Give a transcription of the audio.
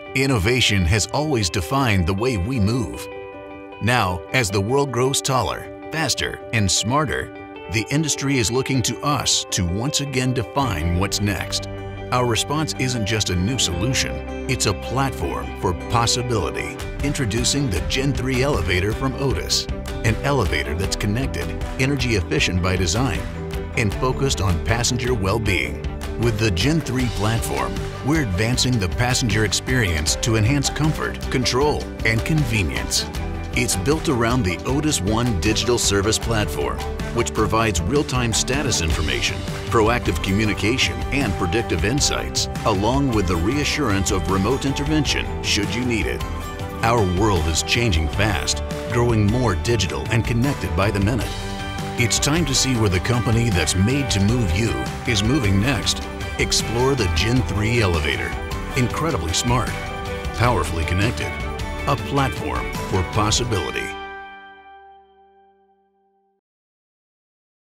Innovation has always defined the way we move. Now, as the world grows taller, faster, and smarter, the industry is looking to us to once again define what's next. Our response isn't just a new solution, it's a platform for possibility. Introducing the Gen 3 elevator from Otis, an elevator that's connected, energy efficient by design, and focused on passenger well-being. With the Gen 3 platform, we're advancing the passenger experience to enhance comfort, control, and convenience. It's built around the Otis ONE digital service platform, which provides real-time status information, proactive communication, and predictive insights, along with the reassurance of remote intervention should you need it. Our world is changing fast, growing more digital and connected by the minute. It's time to see where the company that's made to move you is moving next. Explore the Gen 3 elevator. Incredibly smart, powerfully connected, a platform for possibility.